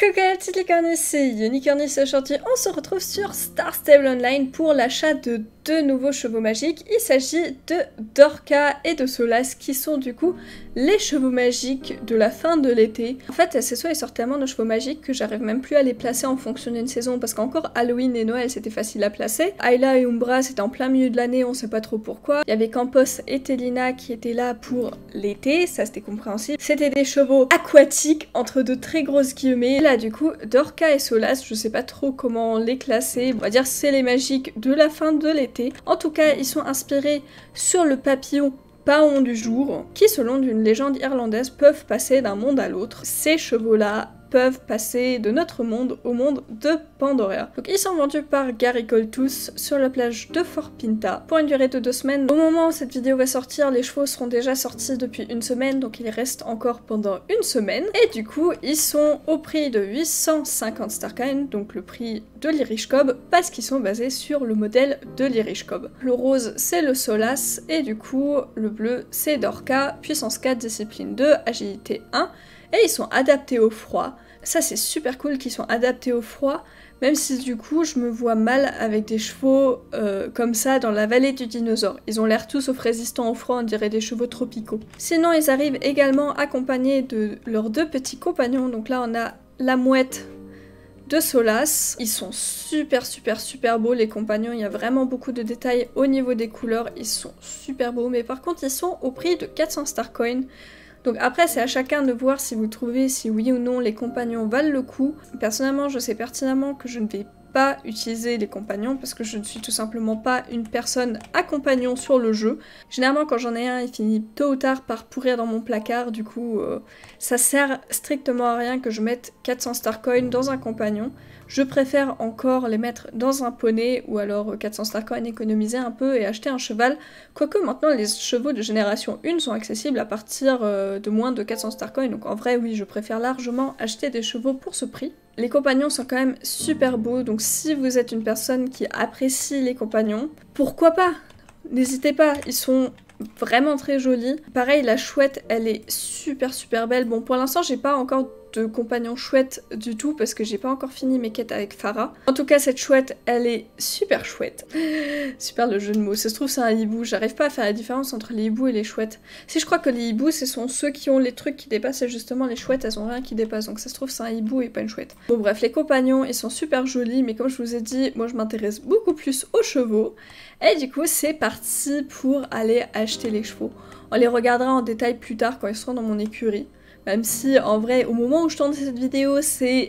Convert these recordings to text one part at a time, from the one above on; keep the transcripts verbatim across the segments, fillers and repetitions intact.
Coucou la petite licorne, ici Unicornis. Aujourd'hui on se retrouve sur Star Stable Online pour l'achat de deux nouveaux chevaux magiques. Il s'agit de Dorka et de Solas qui sont du coup les chevaux magiques de la fin de l'été. En fait c'est soit ils sortent tellement de chevaux magiques que j'arrive même plus à les placer en fonction d'une saison parce qu'encore Halloween et Noël c'était facile à placer. Ayla et Umbra c'était en plein milieu de l'année, on sait pas trop pourquoi. Il y avait Campos et Telina qui étaient là pour l'été, ça c'était compréhensible. C'était des chevaux aquatiques entre de très grosses guillemets. Là du coup Dorka et Solas, je sais pas trop comment les classer, on va dire c'est les magiques de la fin de l'été. En tout cas ils sont inspirés sur le papillon Paon du jour, qui selon une légende irlandaise peuvent passer d'un monde à l'autre. Ces chevaux-là peuvent passer de notre monde au monde de Pandoria. Donc ils sont vendus par Gary Coltus sur la plage de Fort Pinta pour une durée de deux semaines. Au moment où cette vidéo va sortir, les chevaux seront déjà sortis depuis une semaine, donc ils restent encore pendant une semaine. Et du coup, ils sont au prix de huit cent cinquante Starcoins, donc le prix de l'Irish Cob, parce qu'ils sont basés sur le modèle de l'Irish Cob. Le rose, c'est le Solas, et du coup, le bleu, c'est Dorka, puissance quatre, discipline deux, agilité un. Et ils sont adaptés au froid. Ça c'est super cool qu'ils soient adaptés au froid, même si du coup je me vois mal avec des chevaux euh, comme ça dans la vallée du dinosaure. Ils ont l'air tous sauf résistants au froid, on dirait des chevaux tropicaux. Sinon ils arrivent également accompagnés de leurs deux petits compagnons. Donc là on a la mouette de Solas. Ils sont super super super beaux les compagnons, il y a vraiment beaucoup de détails au niveau des couleurs, ils sont super beaux, mais par contre ils sont au prix de quatre cents Starcoins. Donc après c'est à chacun de voir si vous trouvez si oui ou non les compagnons valent le coup. Personnellement je sais pertinemment que je ne vais pas utiliser les compagnons parce que je ne suis tout simplement pas une personne à compagnon sur le jeu. Généralement quand j'en ai un il finit tôt ou tard par pourrir dans mon placard, du coup euh, ça sert strictement à rien que je mette quatre cents Starcoins dans un compagnon. Je préfère encore les mettre dans un poney ou alors quatre cents Starcoins économiser un peu et acheter un cheval. Quoique maintenant les chevaux de génération un sont accessibles à partir de moins de quatre cents Starcoins. Donc en vrai oui je préfère largement acheter des chevaux pour ce prix. Les compagnons sont quand même super beaux, donc si vous êtes une personne qui apprécie les compagnons, pourquoi pas? N'hésitez pas, ils sont vraiment très jolis. Pareil la chouette elle est super super belle. Bon pour l'instant j'ai pas encore de compagnon chouette du tout parce que j'ai pas encore fini mes quêtes avec Farah. En tout cas cette chouette elle est super chouette. Super le jeu de mots, ça se trouve c'est un hibou, j'arrive pas à faire la différence entre les hiboux et les chouettes. Si je crois que les hiboux ce sont ceux qui ont les trucs qui dépassent et justement les chouettes elles ont rien qui dépasse, donc ça se trouve c'est un hibou et pas une chouette. Bon bref les compagnons ils sont super jolis mais comme je vous ai dit moi je m'intéresse beaucoup plus aux chevaux et du coup c'est parti pour aller acheter les chevaux. On les regardera en détail plus tard quand ils seront dans mon écurie. Même si, en vrai, au moment où je tourne cette vidéo, c'est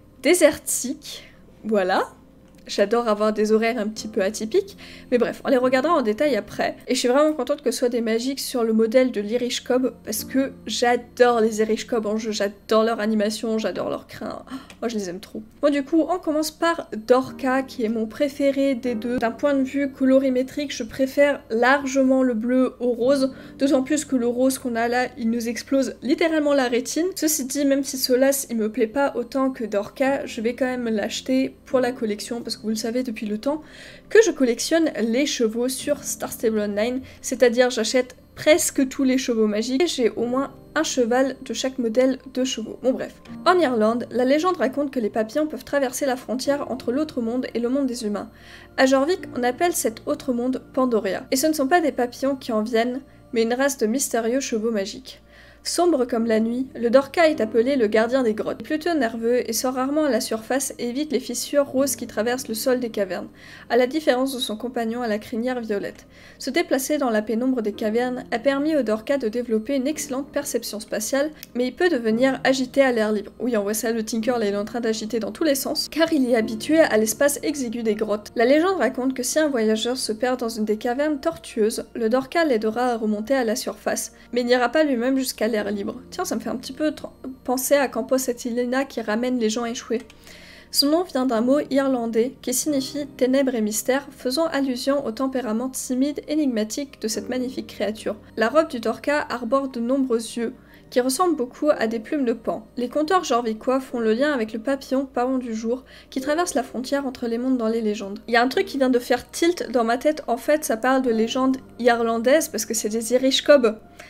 désertique. Voilà. J'adore avoir des horaires un petit peu atypiques. Mais bref, on les regardera en détail après. Et je suis vraiment contente que ce soit des magiques sur le modèle de l'Irish Cob. Parce que j'adore les Irish Cob en jeu. J'adore leur animation, j'adore leur crin. Moi, je les aime trop. Bon, du coup, on commence par Dorka, qui est mon préféré des deux. D'un point de vue colorimétrique, je préfère largement le bleu au rose. D'autant plus que le rose qu'on a là, il nous explose littéralement la rétine. Ceci dit, même si Solas, il me plaît pas autant que Dorka, je vais quand même l'acheter pour la collection. Parce que vous le savez depuis le temps que je collectionne les chevaux sur Star Stable Online, c'est-à-dire j'achète presque tous les chevaux magiques et j'ai au moins un cheval de chaque modèle de chevaux. Bon bref. En Irlande, la légende raconte que les papillons peuvent traverser la frontière entre l'autre monde et le monde des humains. À Jorvik, on appelle cet autre monde Pandoria. Et ce ne sont pas des papillons qui en viennent, mais une race de mystérieux chevaux magiques. Sombre comme la nuit, le Dorka est appelé le gardien des grottes. Plutôt nerveux et sort rarement à la surface et évite les fissures roses qui traversent le sol des cavernes, à la différence de son compagnon à la crinière violette. Se déplacer dans la pénombre des cavernes a permis au Dorka de développer une excellente perception spatiale, mais il peut devenir agité à l'air libre. Oui, on voit ça, le Tinker là il est en train d'agiter dans tous les sens, car il est habitué à l'espace exigu des grottes. La légende raconte que si un voyageur se perd dans une des cavernes tortueuses, le Dorka l'aidera à remonter à la surface, mais n'ira pas lui-même jusqu'à l'air libre. Tiens, ça me fait un petit peu penser à Campos et Telina qui ramènent les gens échoués. Son nom vient d'un mot irlandais qui signifie ténèbres et mystère, faisant allusion au tempérament timide et énigmatique de cette magnifique créature. La robe du Dorka arbore de nombreux yeux, qui ressemblent beaucoup à des plumes de paon. Les conteurs jorvicois font le lien avec le papillon Paon du jour, qui traverse la frontière entre les mondes dans les légendes. Il y a un truc qui vient de faire tilt dans ma tête, en fait ça parle de légendes irlandaises, parce que c'est des Irish Cob.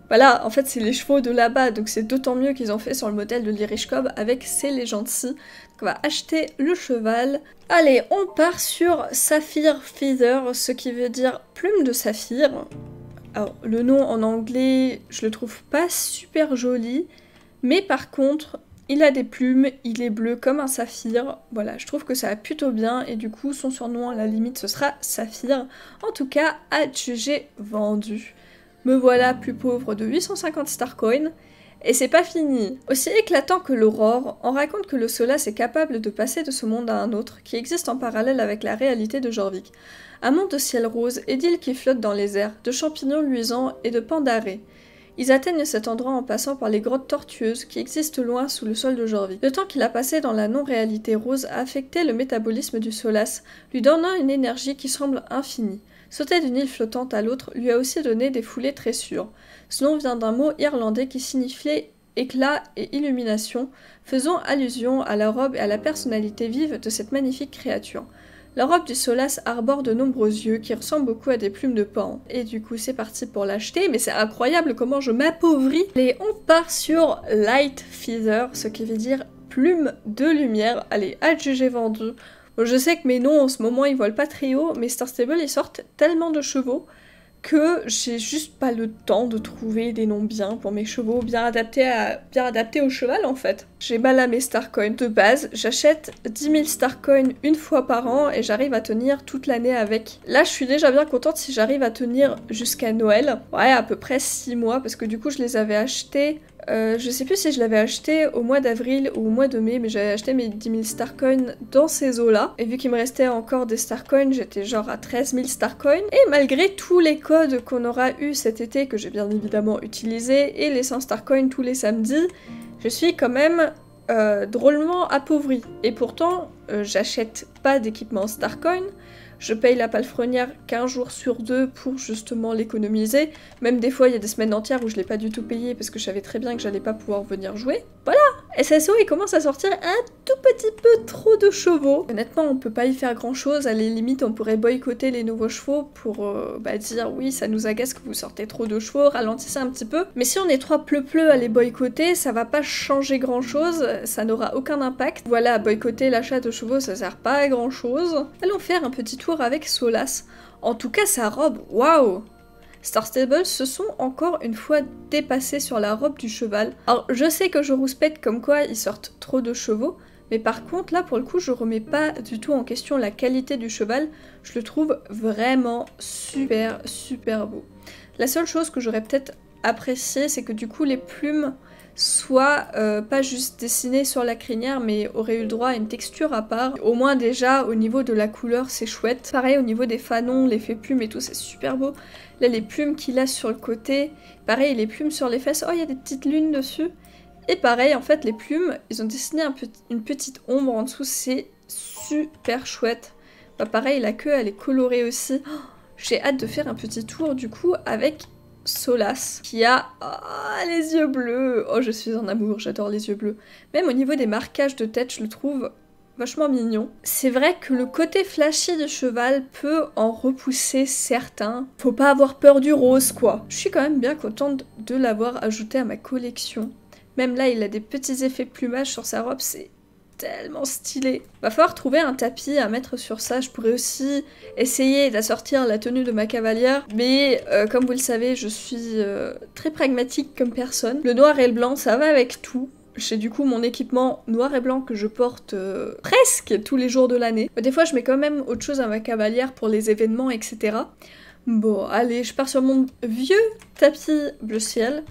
Voilà, en fait c'est les chevaux de là-bas, donc c'est d'autant mieux qu'ils ont fait sur le modèle de l'Irish Cob avec ces légendes-ci. Donc on va acheter le cheval. Allez, on part sur Sapphire Feather, ce qui veut dire plume de saphir. Alors le nom en anglais, je le trouve pas super joli, mais par contre, il a des plumes, il est bleu comme un saphir. Voilà, je trouve que ça va plutôt bien et du coup son surnom à la limite ce sera Saphir. En tout cas, adjugé vendu. Me voilà plus pauvre de huit cent cinquante Starcoins. Et c'est pas fini. Aussi éclatant que l'aurore, on raconte que le Solas est capable de passer de ce monde à un autre, qui existe en parallèle avec la réalité de Jorvik. Un monde de ciel rose et d'îles qui flottent dans les airs, de champignons luisants et de pandarés. Ils atteignent cet endroit en passant par les grottes tortueuses qui existent loin sous le sol de Jorvik. Le temps qu'il a passé dans la non-réalité rose a affecté le métabolisme du Solas, lui donnant une énergie qui semble infinie. Sauter d'une île flottante à l'autre lui a aussi donné des foulées très sûres. Ce nom vient d'un mot irlandais qui signifiait éclat et illumination, faisant allusion à la robe et à la personnalité vive de cette magnifique créature. La robe du Solas arbore de nombreux yeux qui ressemblent beaucoup à des plumes de pan. Et du coup c'est parti pour l'acheter, mais c'est incroyable comment je m'appauvris. Et on part sur Light Feather, ce qui veut dire plume de lumière. Allez, adjugé vendu. Bon, je sais que mes noms en ce moment ils volent pas très haut, mais Star Stable ils sortent tellement de chevaux que j'ai juste pas le temps de trouver des noms bien pour mes chevaux, bien adaptés, à, bien adaptés au cheval en fait. J'ai mal à mes Starcoins de base, j'achète dix mille Starcoins une fois par an et j'arrive à tenir toute l'année avec. Là je suis déjà bien contente si j'arrive à tenir jusqu'à Noël, ouais à peu près six mois parce que du coup je les avais achetés, euh, je sais plus si je l'avais acheté au mois d'avril ou au mois de mai, mais j'avais acheté mes dix mille Starcoins dans ces eaux-là. Et vu qu'il me restait encore des Starcoins, j'étais genre à treize mille Starcoins. Et malgré tous les codes qu'on aura eu cet été, que j'ai bien évidemment utilisé, et les cent Starcoins tous les samedis, je suis quand même euh, drôlement appauvrie. Et pourtant, euh, j'achète pas d'équipement Starcoin. Je paye la palefrenière qu'un jour sur deux pour justement l'économiser. Même des fois, il y a des semaines entières où je l'ai pas du tout payé parce que je savais très bien que j'allais pas pouvoir venir jouer. Voilà, S S O, il commence à sortir un tout petit peu trop de chevaux. Honnêtement, on peut pas y faire grand chose. À la limite, on pourrait boycotter les nouveaux chevaux pour euh, bah, dire oui, ça nous agace que vous sortez trop de chevaux, ralentissez un petit peu. Mais si on est trois pleu-pleu à les boycotter, ça va pas changer grand chose, ça n'aura aucun impact. Voilà, boycotter l'achat de chevaux, ça sert pas à grand chose. Allons faire un petit tour avec Solas. En tout cas, sa robe, waouh! Star Stable se sont encore une fois dépassés sur la robe du cheval. Alors, je sais que je rouspète comme quoi ils sortent trop de chevaux, mais par contre, là, pour le coup, je remets pas du tout en question la qualité du cheval. Je le trouve vraiment super, super beau. La seule chose que j'aurais peut-être apprécié, c'est que du coup, les plumes soit euh, pas juste dessiné sur la crinière mais aurait eu le droit à une texture à part. Au moins déjà au niveau de la couleur c'est chouette. Pareil au niveau des fanons, l'effet plume et tout c'est super beau. Là les plumes qu'il a sur le côté, pareil les plumes sur les fesses, oh il y a des petites lunes dessus. Et pareil en fait les plumes, ils ont dessiné un petit, une petite ombre en dessous, c'est super chouette. Bah pareil la queue elle est colorée aussi. Oh, j'ai hâte de faire un petit tour du coup avec Solas, qui a oh, les yeux bleus. Oh, je suis en amour, j'adore les yeux bleus. Même au niveau des marquages de tête, je le trouve vachement mignon. C'est vrai que le côté flashy du cheval peut en repousser certains. Faut pas avoir peur du rose, quoi. Je suis quand même bien contente de l'avoir ajouté à ma collection. Même là, il a des petits effets plumage sur sa robe, c'est tellement stylé. Va falloir trouver un tapis à mettre sur ça. Je pourrais aussi essayer d'assortir la tenue de ma cavalière. Mais euh, comme vous le savez, je suis euh, très pragmatique comme personne. Le noir et le blanc, ça va avec tout. J'ai du coup mon équipement noir et blanc que je porte euh, presque tous les jours de l'année. Des fois, je mets quand même autre chose à ma cavalière pour les événements, et cetera. Bon, allez, je pars sur mon vieux tapis bleu ciel.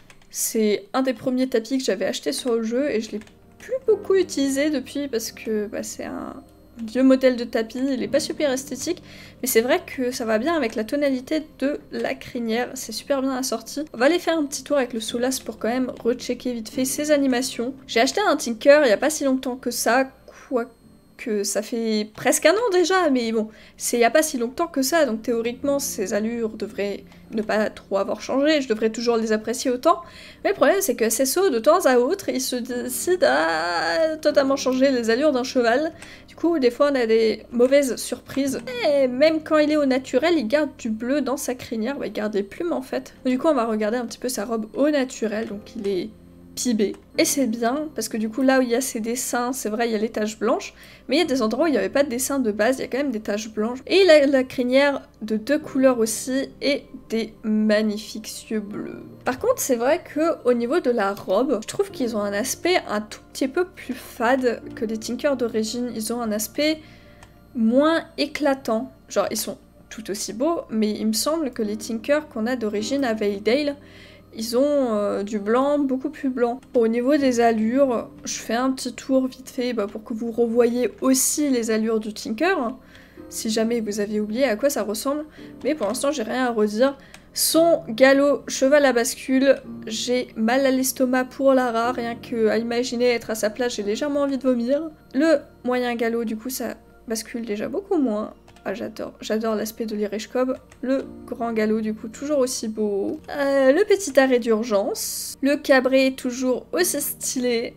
C'est un des premiers tapis que j'avais acheté sur le jeu et je l'ai plus beaucoup utilisé depuis parce que bah, c'est un vieux modèle de tapis, il est pas super esthétique, mais c'est vrai que ça va bien avec la tonalité de la crinière, c'est super bien assorti. On va aller faire un petit tour avec le Solas pour quand même rechecker vite fait ses animations. J'ai acheté un Tinker il y a pas si longtemps que ça, quoi que ça fait presque un an déjà, mais bon, c'est il n'y a pas si longtemps que ça, donc théoriquement ses allures devraient ne pas trop avoir changé, je devrais toujours les apprécier autant. Mais le problème c'est que S S O, de temps à autre, il se décide à totalement changer les allures d'un cheval. Du coup, des fois on a des mauvaises surprises. Et même quand il est au naturel, il garde du bleu dans sa crinière, bah, il garde les plumes en fait. Du coup on va regarder un petit peu sa robe au naturel, donc il est pibé. Et c'est bien, parce que du coup là où il y a ces dessins, c'est vrai il y a les taches blanches, mais il y a des endroits où il n'y avait pas de dessin de base, il y a quand même des taches blanches. Et il a la crinière de deux couleurs aussi, et des magnifiques yeux bleus. Par contre c'est vrai que au niveau de la robe, je trouve qu'ils ont un aspect un tout petit peu plus fade que les Tinker d'origine, ils ont un aspect moins éclatant. Genre ils sont tout aussi beaux, mais il me semble que les Tinker qu'on a d'origine à Valedale, ils ont euh, du blanc, beaucoup plus blanc. Au niveau des allures, je fais un petit tour vite fait bah, pour que vous revoyiez aussi les allures du Tinker, si jamais vous aviez oublié à quoi ça ressemble. Mais pour l'instant, j'ai rien à redire. Son galop cheval à bascule, j'ai mal à l'estomac pour Lara, rien qu'à imaginer être à sa place, j'ai légèrement envie de vomir. Le moyen galop, du coup, ça bascule déjà beaucoup moins. Ah, j'adore, j'adore l'aspect de l'Irish Cob. Le grand galop, du coup, toujours aussi beau. Euh, le petit arrêt d'urgence. Le cabré, toujours aussi stylé.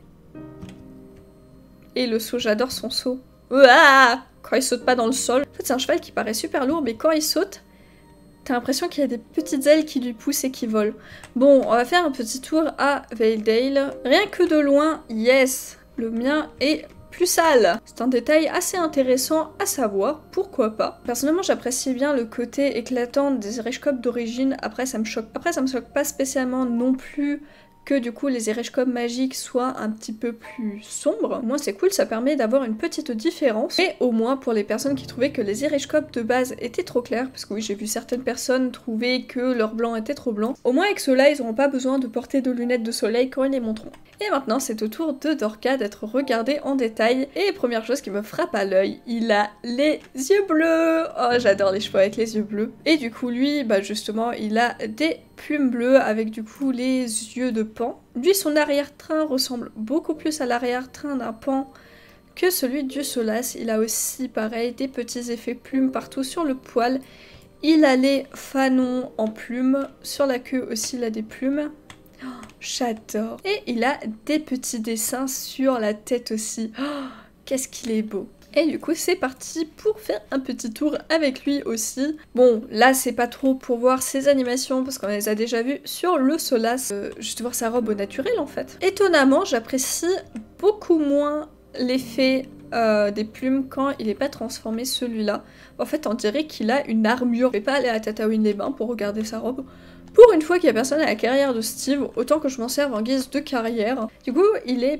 Et le saut, j'adore son saut. Ouah, quand il saute pas dans le sol. En fait, c'est un cheval qui paraît super lourd, mais quand il saute, t'as l'impression qu'il y a des petites ailes qui lui poussent et qui volent. Bon, on va faire un petit tour à Valedale. Rien que de loin, yes, le mien est plus sale. C'est un détail assez intéressant à savoir, pourquoi pas. Personnellement, j'apprécie bien le côté éclatant des Irish Cob d'origine, après ça me choque. Après ça me choque pas spécialement non plus que du coup les Irish Cob magiques soient un petit peu plus sombres. Moi c'est cool, ça permet d'avoir une petite différence. Et au moins pour les personnes qui trouvaient que les Irish Cob de base étaient trop clairs, parce que oui j'ai vu certaines personnes trouver que leur blanc était trop blanc, au moins avec ceux-là ils n'auront pas besoin de porter de lunettes de soleil quand ils les monteront. Et maintenant c'est au tour de Dorka d'être regardé en détail. Et première chose qui me frappe à l'œil, il a les yeux bleus. Oh j'adore les chevaux avec les yeux bleus. Et du coup lui, bah justement il a des plumes bleues avec du coup les yeux de pan. Lui son arrière-train ressemble beaucoup plus à l'arrière-train d'un pan que celui du Solas. Il a aussi pareil des petits effets plumes partout sur le poil. Il a les fanons en plumes, sur la queue aussi il a des plumes. Oh, j'adore. Et il a des petits dessins sur la tête aussi. Oh, qu'est-ce qu'il est beau. Et du coup c'est parti pour faire un petit tour avec lui aussi. Bon là c'est pas trop pour voir ses animations parce qu'on les a déjà vues sur le Solas, euh, juste voir sa robe au naturel en fait. Étonnamment j'apprécie beaucoup moins l'effet euh, des plumes quand il n'est pas transformé celui-là. En fait on dirait qu'il a une armure. Je vais pas aller à Tatooine-les-Bains pour regarder sa robe. Pour une fois qu'il y a personne à la carrière de Steve, autant que je m'en serve en guise de carrière. Du coup il est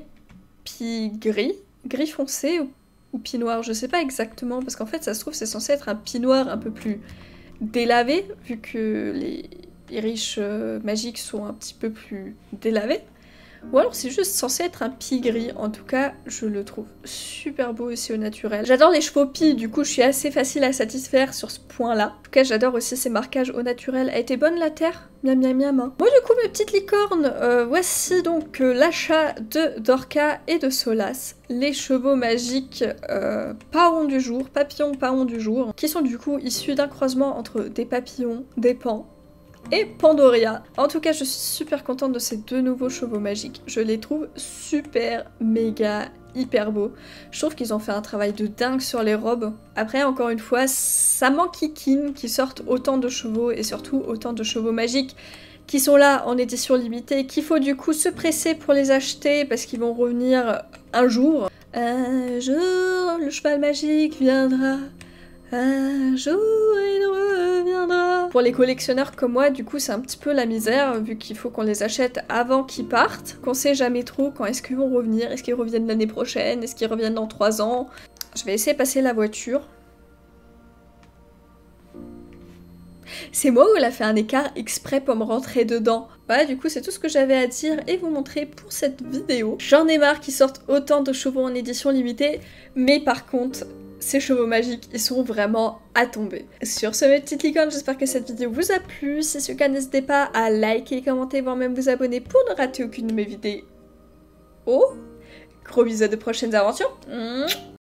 pie gris, gris foncé ou ou pie noir, je sais pas exactement, parce qu'en fait ça se trouve c'est censé être un pie noir un peu plus délavé, vu que les Irish euh, magiques sont un petit peu plus délavés. Ou alors c'est juste censé être un pie gris, en tout cas je le trouve super beau aussi au naturel. J'adore les chevaux pie, du coup je suis assez facile à satisfaire sur ce point là. En tout cas j'adore aussi ces marquages au naturel. A été bonne la terre? Miam miam miam. Bon du coup mes petites licornes, euh, voici donc euh, l'achat de Dorka et de Solas. Les chevaux magiques euh, paons du jour, papillons paons du jour, qui sont du coup issus d'un croisement entre des papillons, des pans et Pandoria. En tout cas, je suis super contente de ces deux nouveaux chevaux magiques. Je les trouve super, méga, hyper beaux. Je trouve qu'ils ont fait un travail de dingue sur les robes. Après, encore une fois, ça m'enquiquine qu'ils sortent autant de chevaux et surtout autant de chevaux magiques qui sont là en édition limitée, qu'il faut du coup se presser pour les acheter parce qu'ils vont revenir un jour. Un jour, le cheval magique viendra. Un jour il reviendra. Pour les collectionneurs comme moi, du coup c'est un petit peu la misère vu qu'il faut qu'on les achète avant qu'ils partent, qu'on sait jamais trop quand est-ce qu'ils vont revenir, est-ce qu'ils reviennent l'année prochaine, est-ce qu'ils reviennent dans trois ans. Je vais essayer de passer la voiture. C'est moi ou elle a fait un écart exprès pour me rentrer dedans? Voilà, du coup c'est tout ce que j'avais à dire et vous montrer pour cette vidéo. J'en ai marre qu'ils sortent autant de chevaux en édition limitée, mais par contre ces chevaux magiques, ils sont vraiment à tomber. Sur ce, mes petites licornes, j'espère que cette vidéo vous a plu. Si c'est le cas, n'hésitez pas à liker, commenter, voire même vous abonner pour ne rater aucune de mes vidéos. Oh, gros bisous de prochaines aventures.